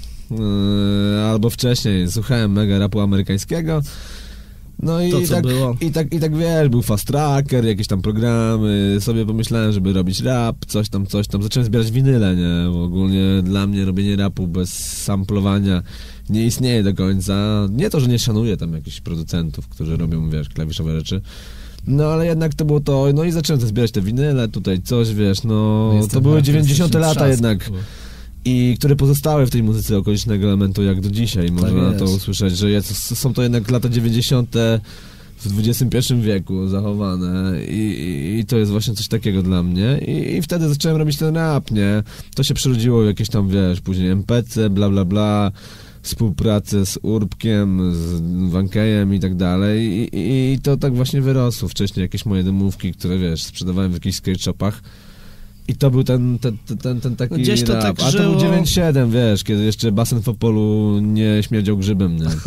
Albo wcześniej. Słuchałem mega rapu amerykańskiego. No i To, co było. I tak wiesz, był Fast Tracker, jakieś tam programy, sobie pomyślałem, żeby robić rap, coś tam. Zacząłem zbierać winyle, nie? Bo ogólnie dla mnie robienie rapu bez samplowania nie istnieje do końca. Nie to, że nie szanuję tam jakichś producentów, którzy robią, wiesz, klawiszowe rzeczy. No ale jednak to było to, no i zacząłem zbierać te winyle, tutaj coś, wiesz, no to były 90 lata jednak. I które pozostały w tej muzyce okolicznego elementu jak do dzisiaj. Można to usłyszeć, że są to jednak lata 90. w XXI wieku zachowane i to jest właśnie coś takiego dla mnie. I wtedy zacząłem robić ten rap, nie? To się przerodziło w jakieś tam, wiesz, później MPC, bla bla bla, współpracę z Urbkiem, z Wankejem i tak dalej. I to tak właśnie wyrosło. Wcześniej jakieś moje demówki, które, wiesz, sprzedawałem w jakichś skate shopach. I to był ten taki gdzieś to rap. tak A to żyło. był 9-7, wiesz, kiedy jeszcze basen w Opolu nie śmierdział grzybem, nie?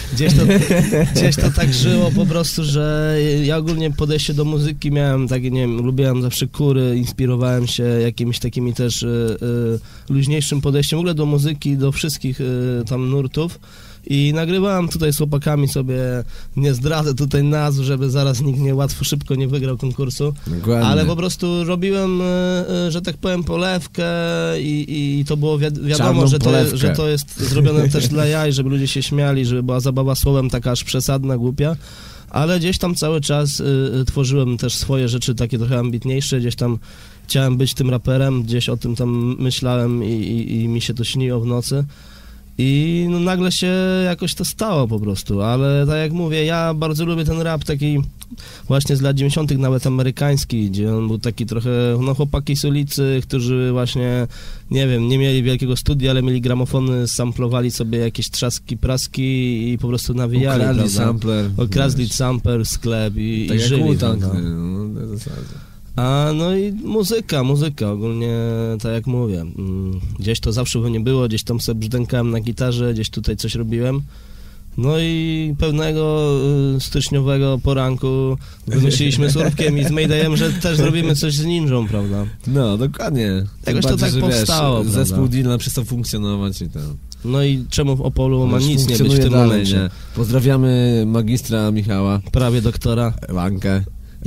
Gdzieś to tak żyło po prostu, że ja ogólnie podejście do muzyki miałem takie, nie wiem, lubiłem zawsze kury, inspirowałem się jakimiś takimi też luźniejszym podejściem w ogóle do muzyki, do wszystkich tam nurtów. I nagrywałem tutaj z chłopakami sobie, nie zdradzę tutaj nazw, żeby zaraz nikt szybko nie wygrał konkursu, Dokładnie. ale po prostu robiłem, że tak powiem, polewkę i to było wiadomo, Czarną polewkę. że to jest zrobione też dla jaj, żeby ludzie się śmiali, żeby była zabawa słowem taka aż przesadna, głupia, ale gdzieś tam cały czas tworzyłem też swoje rzeczy takie trochę ambitniejsze, gdzieś tam chciałem być tym raperem, gdzieś o tym tam myślałem i mi się to śniło w nocy. I no nagle się jakoś to stało po prostu, ale tak jak mówię, ja bardzo lubię ten rap taki właśnie z lat 90. nawet amerykański, gdzie on był taki trochę, no chłopaki z ulicy, którzy właśnie, nie wiem, nie mieli wielkiego studia, ale mieli gramofony, samplowali sobie jakieś trzaski, praski i po prostu nawijali, Okradli sampler. Okradli sampler, sklep i Tak jak żyli. Wu-Tang, no. no, w zasadzie. A no i muzyka ogólnie, tak jak mówię, gdzieś to zawsze we mnie było, gdzieś tam sobie brzdękałem na gitarze, gdzieś tutaj coś robiłem. No i pewnego styczniowego poranku wymyśliliśmy z Urbkiem i z Maydayem, że też zrobimy coś z Ninją, prawda? No, dokładnie. Jakoś to bardziej, tak że, powstało, wiesz, prawda? zespół Dylan przestał funkcjonować i tam. No i czemu w Opolu ma Już nic nie być w funkcjonuje tym dalej, momencie? nie? Pozdrawiamy magistra Michała, Prawie doktora. Wankę.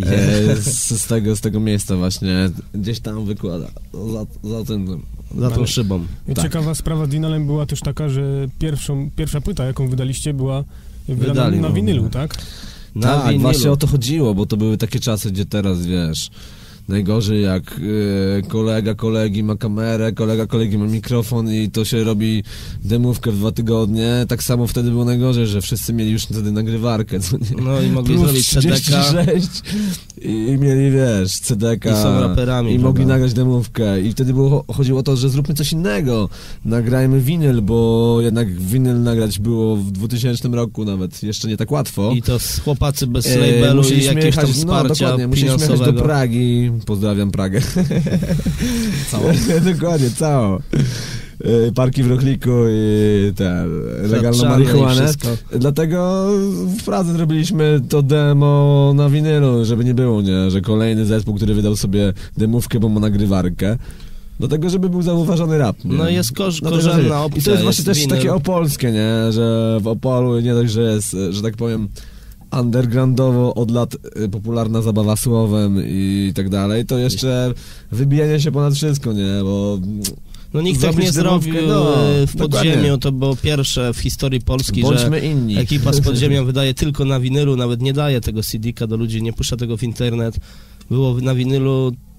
Z tego miejsca właśnie gdzieś tam wykłada za tym. Za tą szybą. Tak. Ciekawa sprawa z Dinalem była też taka, że pierwsza płyta, jaką wydaliście, była wydana na winylu, tak? Na Tak, winylu. właśnie o to chodziło, bo to były takie czasy, gdzie teraz, wiesz, najgorzej jak kolega kolegi ma kamerę, kolega kolegi ma mikrofon i to się robi demówkę w 2 tygodnie. Tak samo wtedy było najgorzej, że wszyscy mieli już wtedy nagrywarkę, co nie? No i mogli Plus zrobić CDK 36 i mieli, wiesz, CDK i są raperami. i mogli prawda? nagrać demówkę i wtedy chodziło o to, że zróbmy coś innego, nagrajmy winyl, bo jednak winyl nagrać było w 2000 roku nawet jeszcze nie tak łatwo. I to chłopacy bez labelu i jakiegoś tam wsparcia musieliśmy jechać do Pragi, pozdrawiam Pragę. Całą? Dokładnie, całą. Parki w Rochliku i legalną Zatrzane i marihuanę. wszystko. Dlatego w Pradze zrobiliśmy to demo na winylu, żeby nie było, nie? Że kolejny zespół, który wydał sobie demówkę, bo ma nagrywarkę. Do tego, żeby był zauważony rap, nie? No jest Dlatego, korzenna opcja. I to jest właśnie też winyl. takie opolskie, nie? Że w Opolu nie dość, że jest, że tak powiem, undergroundowo od lat popularna zabawa słowem i tak dalej, to jeszcze wybijanie się ponad wszystko, nie? Bo No nikt tak zrobić nie demówkę, zrobił no, w podziemiu, dokładnie. to było pierwsze w historii Polski, bądźmy że inni. ekipa z podziemia wydaje tylko na winylu, nawet nie daje tego CD-ka do ludzi, nie puszcza tego w internet. Było na winylu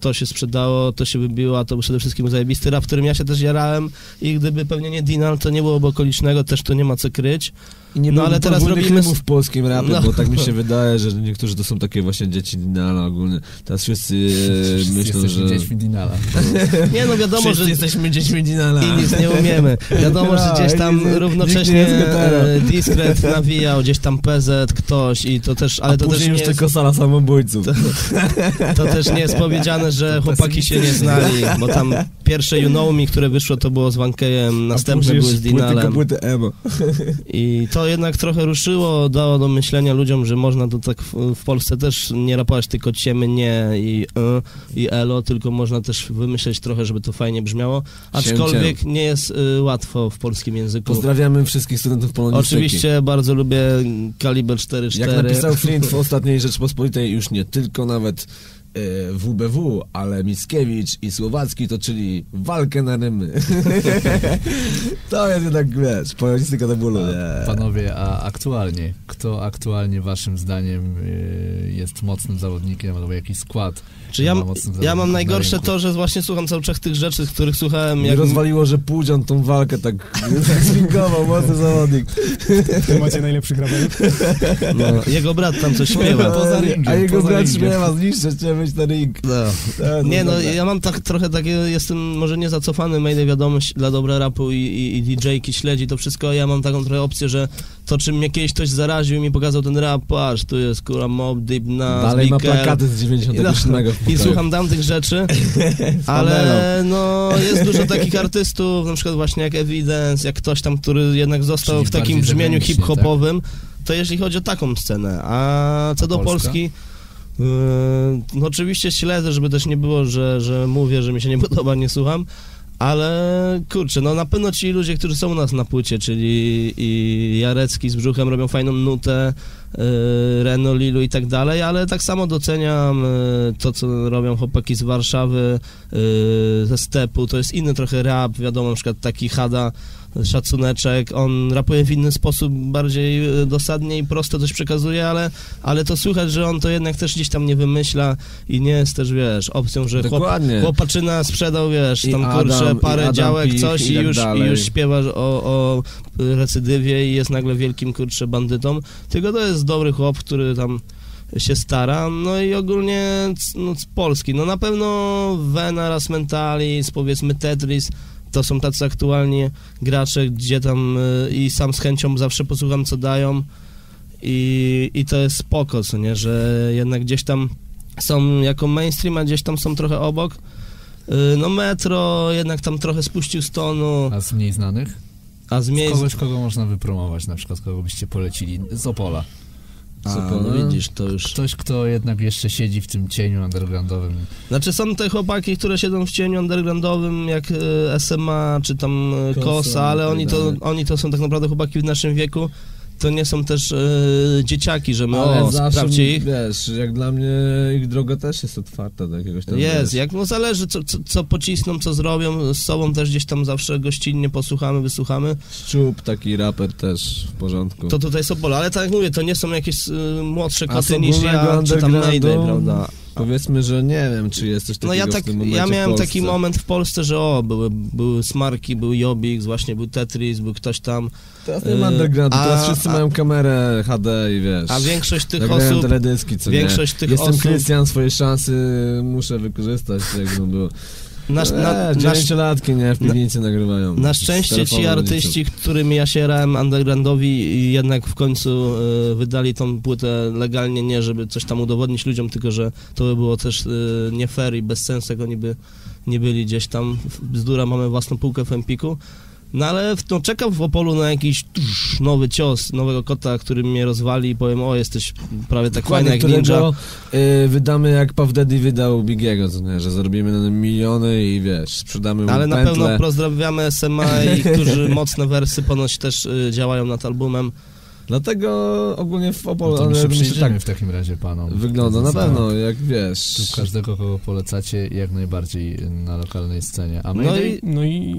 to się sprzedało, to się wybiło, a to przede wszystkim zajebisty rap, którym ja się też jarałem i gdyby pewnie nie Dinal, to nie byłoby okolicznego, też to nie ma co kryć. I nie No ale teraz robimy w polskim rapie, No. bo tak mi się wydaje, że niektórzy to są takie właśnie dzieci Dinala ogólnie. Teraz wszyscy myślą, że... dziećmi Dinala. Nie, no wiadomo, Wszyscy że jesteśmy dziećmi Dinala. i nic nie umiemy. Wiadomo, że gdzieś tam równocześnie Discret nawijał, gdzieś tam PZ, ktoś i to też, ale A to też później nie już jest, tylko sala samobójców. to też nie jest powiedziane, że chłopaki się nie znali, bo tam pierwsze You Know Me, które wyszło, to było z Vankejem, następne były z Dinalem. Płyty emo. I to jednak trochę ruszyło, dało do myślenia ludziom, że można to tak w Polsce też nie rapować tylko ciemy, nie i elo, tylko można też wymyśleć trochę, żeby to fajnie brzmiało, aczkolwiek nie jest łatwo w polskim języku. Pozdrawiamy wszystkich studentów polonistyki. Oczywiście bardzo lubię Kaliber 4.4. Jak napisał Flint w ostatniej Rzeczpospolitej, już nie tylko nawet WBW, ale Mickiewicz i Słowacki toczyli walkę na rymy. To jest jednak, wiesz, polonistyka do bólu. Panowie, a aktualnie, kto aktualnie waszym zdaniem jest mocnym zawodnikiem, albo jakiś skład? Czy ja mam najgorsze to, że właśnie słucham cały czas tych rzeczy, których słuchałem. Mnie rozwaliło, że Pudzian tą walkę tak zwingował, mocny zawodnik. To macie najlepszych raperów? No, jego brat tam coś śpiewa. A jego brat śpiewa, zniszczę cię, weź na ring. Nie, no ja mam tak trochę takie, jestem może nie zacofany, Mayday wiadomość dla dobra rapu i DJ-ki śledzi to wszystko, ja mam taką trochę opcję, że to czym mnie kiedyś ktoś zaraził i mi pokazał ten rap, patrz, tu jest kurwa Mob Deep, Nas, dalej ma Big plakaty z 97 i słucham tamtych rzeczy, ale no jest dużo takich artystów, na przykład właśnie jak Evidence, jak ktoś tam, który jednak został Czyli w takim bardziej brzmieniu zewnętrznie, hip-hopowym, to jeśli chodzi o taką scenę, a co do Polska? Polski, no oczywiście śledzę, żeby też nie było, że mówię, że mi się nie podoba, nie słucham, ale kurczę, no na pewno ci ludzie, którzy są u nas na płycie, czyli i Jarecki z Brzuchem robią fajną nutę, Reno, Lilu i tak dalej, ale tak samo doceniam to, co robią chłopaki z Warszawy, ze Stepu, to jest inny trochę rap, wiadomo, na przykład taki Hada, Szacuneczek, on rapuje w inny sposób, bardziej dosadnie i prosto coś przekazuje, ale to słychać, że on to jednak też gdzieś tam nie wymyśla i nie jest też, wiesz, opcją, że chłopaczyna sprzedał, wiesz, tam kurczę parę działek, coś i już śpiewa o recydywie i jest nagle wielkim, kurczę, bandytą, tylko to jest dobry chłop, który tam się stara, no i ogólnie z Polski, no na pewno Vena, Ras Mentalis, powiedzmy Tetris, to są tacy aktualnie gracze, gdzie tam i sam z chęcią zawsze posłucham, co dają i to jest spoko, co nie, że jednak gdzieś tam są jako mainstream, a gdzieś tam są trochę obok. No Metro jednak tam trochę spuścił z tonu. A z mniej znanych? Kogoś, kogo można wypromować, na przykład kogo byście polecili z Opola. No widzisz, to już... Ktoś, kto jednak jeszcze siedzi w tym cieniu undergroundowym. Znaczy są te chłopaki, które siedzą w cieniu undergroundowym, jak SMA, czy tam Kosa, ale oni to są tak naprawdę chłopaki w naszym wieku. To nie są też dzieciaki, że my sprawdźcie ich. Wiesz, jak dla mnie ich droga też jest otwarta do jakiegoś tam... Jest, jak no zależy co pocisną, co zrobią, z sobą też gdzieś tam zawsze gościnnie posłuchamy, wysłuchamy. Szczup, taki raper też w porządku. To tutaj są pola, ale tak jak mówię, to nie są jakieś młodsze koty niż ja, czy tam Mayday, prawda? Powiedzmy, że nie wiem, czy jest coś takiego w tym momencie ja miałem w Polsce. taki moment w Polsce, że były Smarki, był Jobbik, właśnie był Tetris, był ktoś tam. Teraz nie ma undergroundu, teraz wszyscy mają kamerę HD i wiesz. A większość tych osób... teledyski, co większość tych Jestem osób... Krystian, swoje szansy muszę wykorzystać, jakby było. 9-latki, nie, w piwnicy nagrywają. Na szczęście ci artyści, którymi ja się jarałem undergroundowi, jednak w końcu wydali tą płytę legalnie, nie żeby coś tam udowodnić ludziom, tylko że to by było też nie fair i bez sensu, jak oni by nie byli gdzieś tam. Bzdura, mamy własną półkę w Empiku. No ale czekam w Opolu na jakiś nowy cios, nowego kota, który mnie rozwali i powiem, jesteś prawie tak fajny jak Ninja. Wydamy jak Puff Daddy wydał Bigiego, że zarobimy na tym miliony i wiesz, sprzedamy mu ale pętle. Na pewno pozdrawiamy SMA, którzy mocne wersy ponoć też działają nad albumem. Dlatego ogólnie w Opolu... No to przyjdziemy w takim razie panom. Wygląda na pewno, jak wiesz. Tu każdego, kogo polecacie, jak najbardziej na lokalnej scenie. A no i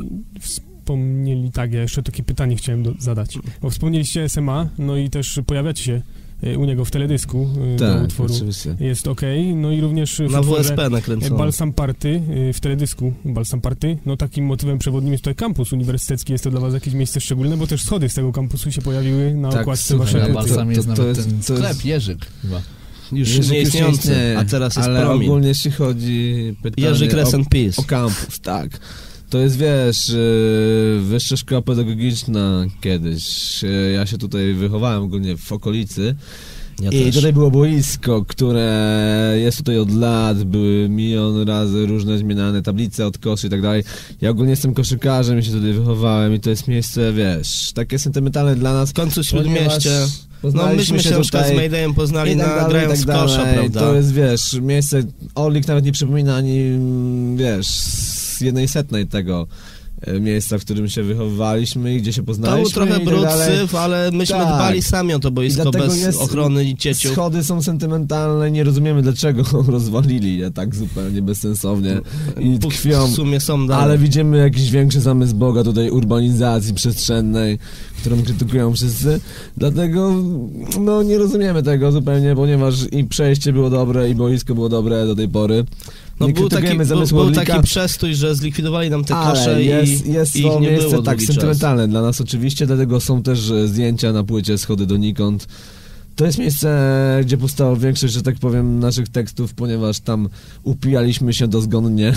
wspomnieli, tak, ja jeszcze takie pytanie chciałem zadać. Bo wspomnieliście SMA, no i też pojawiacie się u niego w teledysku do Tak, utworu oczywiście. jest okej. No i również w Na utworze WSP nakręcone. Balsam Party w teledysku. Balsam Party, no takim motywem przewodnim jest tutaj kampus uniwersytecki. Jest to dla was jakieś miejsce szczególne, bo też schody z tego kampusu się pojawiły na Tak, okładce słuchaj, waszej Na płyty. Balsamie jest to nawet jest- ten to jest- sklep Jerzyk chyba. Już nieistniejący, istnieje, a teraz jest ale Promin. ogólnie jeśli chodzi pytanie Jerzy Crescent Peace. o kampus, tak. To jest, wiesz, wyższa szkoła pedagogiczna kiedyś. Ja się tutaj wychowałem ogólnie w okolicy. Ja I też. tutaj było boisko, które jest tutaj od lat, były milion razy różne zmieniane tablice od koszy i tak dalej. Ja ogólnie jestem koszykarzem i się tutaj wychowałem i to jest miejsce, wiesz, takie sentymentalne dla nas. W końcu Śródmieście. No Poznaliśmy myśmy się na przykład z tutaj Maydayem poznali i tak dalej, grając i w tak kosza, dalej. prawda? To jest, wiesz, miejsce, Orlik nawet nie przypomina ani, wiesz, z 1/100 tego miejsca, w którym się wychowywaliśmy i gdzie się To poznaliśmy był trochę i tak dalej. brudsyw, ale myśmy Tak. dbali sami o to I boisko dlatego bez jest- ochrony i cieciów. Schody są sentymentalne, nie rozumiemy dlaczego rozwalili je tak zupełnie bezsensownie i tkwią. W sumie są dalej. Ale widzimy jakiś większy zamysł Boga tutaj urbanizacji przestrzennej, którą krytykują wszyscy. Dlatego no nie rozumiemy tego zupełnie, ponieważ i przejście było dobre, i boisko było dobre do tej pory. No Nie był taki, krytykujemy zamysłu był Orlika, taki przestój, że zlikwidowali nam te kosze ale jest i ich to nie miejsce było tak długi czas. sentymentalne dla nas oczywiście, dlatego są też zdjęcia na płycie Schody donikąd. To jest miejsce, gdzie powstała większość, że tak powiem, naszych tekstów, ponieważ tam upijaliśmy się dozgonnie.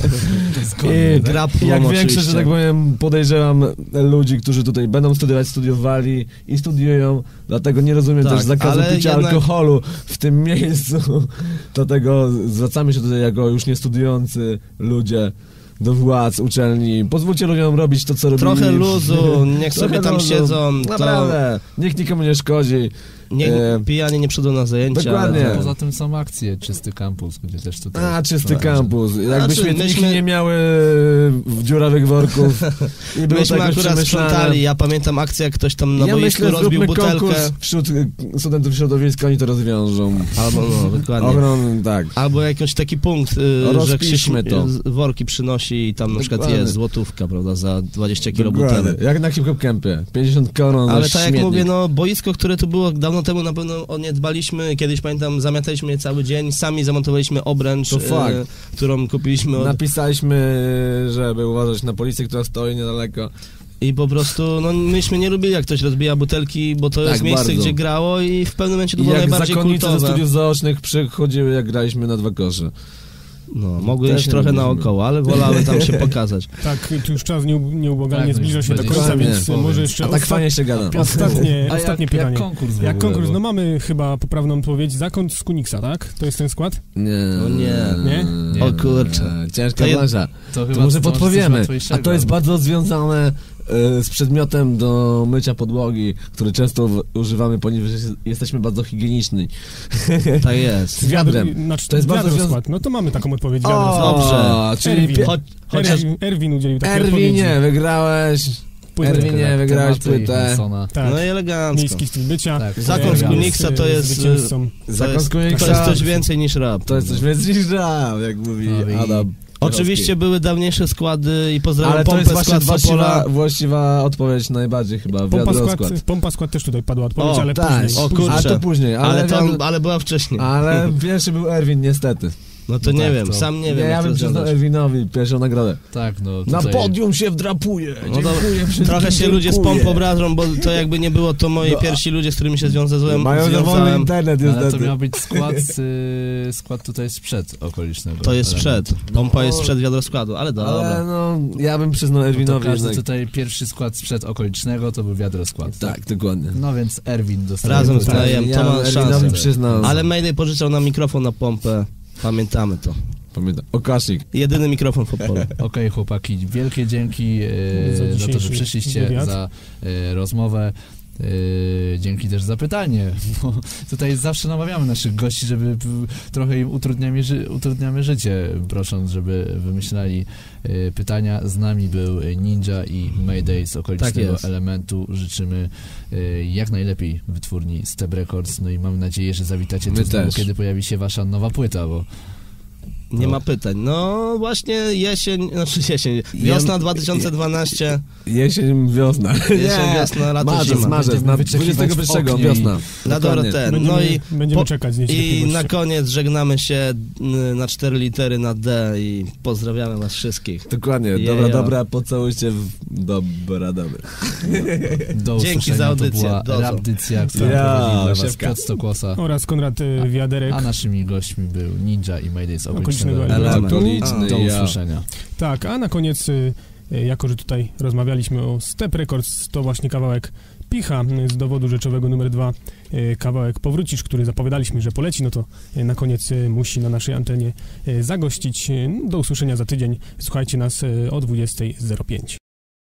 I Grapplom jak większość, oczywiście. że tak powiem, podejrzewam ludzi, którzy tutaj będą studiować, studiowali i studiują, dlatego nie rozumiem Tak, też zakazu ale picia jednak- alkoholu w tym miejscu. Dlatego zwracamy się tutaj jako już nie studiujący ludzie do władz, uczelni. Pozwólcie ludziom robić to, co robili. Trochę luzu, niech sobie Trochę tam luzu. siedzą. Naprawdę, nikt nikomu nie szkodzi. Niech pijanie nie przyjdą na zajęcia. Dokładnie. ale- Poza tym są akcje Czysty Kampus, gdzie też tutaj... A, czysty prowadzi. kampus. Jakby Znaczy, śmietniki myśmy- nie miały dziurawych worków i było Myśmy tak już akurat przemyślane. sprzątali, ja pamiętam akcję, jak ktoś tam na Ja boisku myślę, rozbił zróbmy butelkę. konkurs wśród studentów środowiska, oni to rozwiążą. Albo, no, dokładnie. Ogromny, tak. Albo jakiś taki punkt, że Rozpiszmy ktoś to. worki przynosi i tam na przykład Dokładnie. jest złotówka, prawda, za 20 kilo Dokładnie. butelek. Jak na hip-hop campie. 50 koron Ale za tak jak śmietnik. mówię, no boisko, które tu było dawno temu, na pewno o nie dbaliśmy. Kiedyś pamiętam, zamiataliśmy je cały dzień, sami zamontowaliśmy obręcz, To fakt. którą kupiliśmy od... Napisaliśmy, żeby uważać na policję, która stoi niedaleko. I po prostu, no myśmy nie lubili, jak ktoś rozbija butelki, bo to Tak, jest miejsce, bardzo. gdzie grało i w pewnym momencie to I było jak najbardziej zakonnice ze kultowe. studiów zaocznych przychodziły, jak graliśmy na 2 kosze. No, mogły Też iść nie trochę lubiliśmy. naokoło, ale wolały tam się pokazać. Tak, tu już czas nieubłaganie Tak, zbliża się do będzie końca, dokładnie. więc może jeszcze A tak fajnie się gada. ostatnie Jak pytanie. konkurs w Jak ogóle, konkurs? bo- No mamy chyba poprawną odpowiedź. Zakąt z Kuniksa, tak? To jest ten skład? Nie. No nie. Nie? O kurczę. Ciężka To branża. To chyba To może coś podpowiemy. A łatwiejszego. to jest bardzo związane z przedmiotem do mycia podłogi, który często używamy, ponieważ jesteśmy bardzo higieniczni. Tak jest. Z wiadrem. Znaczy, To jest bardzo wiadroskład. No to mamy taką odpowiedź. Wiadroskład. Dobrze. Czyli Erwin. Chociaż Erwin udzielił takiej odpowiedzi. Erwinie, wygrałeś. Płytę. Erwinie, wygrałeś Tematy płytę. Wilsona. Tak. no i elegancko. Miejski styl bycia. Tak. Zakon z Kuniksa to jest... zwycięzcą. Zakon z To Kuniksa. jest coś więcej niż rap. To jest coś więcej niż rap, jak mówi No i- Adam. Oczywiście były dawniejsze składy i pozdrawiam Ale to Pompę, jest właśnie skład Sopola. właściwa odpowiedź najbardziej chyba, wiadroskład. Pompa skład też tutaj padła odpowiedź, O, ale Tak, później. O, później. kurczę. a to później, Ale była wcześniej. ale pierwszy był Erwin niestety. No to No nie tak, wiem, to- sam nie wiem. Nie, jak ja to bym przyznał związać. Erwinowi pierwszą nagrodę. Tak, no Na tutaj... podium się wdrapuje. No to Dziękuję wszystkim, trochę się ludzie z dziękuję. pompą obrażą, bo to jakby nie było to moi pierwsi ludzie, z którymi się związałem. Mają za wolny związałem. internet Ale to niestety. miał być skład tutaj sprzed okolicznego. To jest elementu. sprzed. Pompa jest sprzed wiadroskładu, ale Ale dobra. no, ja bym przyznał No to Erwinowi każdy jednak. tutaj pierwszy skład sprzed okolicznego to był wiadroskład. Tak, dokładnie. No więc Erwin dostaje... Razem z tutaj- Najem, to Ja ma Erwinowi szansę. przyznał. Ale Mayday pożyczał nam mikrofon na pompę. Pamiętamy to. Pamiętam. Okasik. Jedyny mikrofon w Opolu. Okej, chłopaki, wielkie dzięki Za za to, że dzisiejszy przyszliście, wywiad. za rozmowę. Dzięki też za pytanie, bo tutaj zawsze namawiamy naszych gości, żeby trochę im utrudniamy życie, prosząc, żeby wymyślali pytania. Z nami był Ninja i Mayday z okolicznego jest. elementu. Życzymy jak najlepiej wytwórni Step Records, no i mam nadzieję, że zawitacie My tu znowu, też. kiedy pojawi się wasza nowa płyta, bo Nie ma pytań. No właśnie jesień, wiosna 2012. Jesień, wiosna. Jesień, wiosna, lato, zima. Marzec, na 21 wiosna. Na Dokładnie. ten. Będziemy czekać z I niecierpliwością. na koniec żegnamy się na 4 litery na D i pozdrawiamy was wszystkich. Dokładnie, dobra, pocałujcie dobra. Do Dzięki usłyszenia. za audycję. To była Do zobaczenia. Rapdycja, która prowadził dla was Piotr Stokłosa. Oraz Konrad Wiaderek. A naszymi gośćmi był Ninja i Mayday z Okolicznego okolicznego elementu. elementu. Do usłyszenia. Tak, a na koniec, jako że tutaj rozmawialiśmy o Step Records, to właśnie kawałek Picha z dowodu rzeczowego numer 2, kawałek Powrócisz, który zapowiadaliśmy, że poleci, no to na koniec musi na naszej antenie zagościć. Do usłyszenia za tydzień. Słuchajcie nas o 20:05.